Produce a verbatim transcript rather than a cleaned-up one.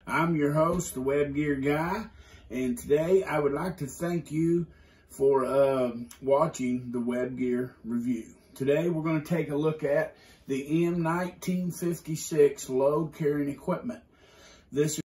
I'm your host, the Web Gear Guy, and today I would like to thank you for uh, watching the Web Gear review. Today we're going to take a look at the M nineteen fifty-six load carrying equipment. This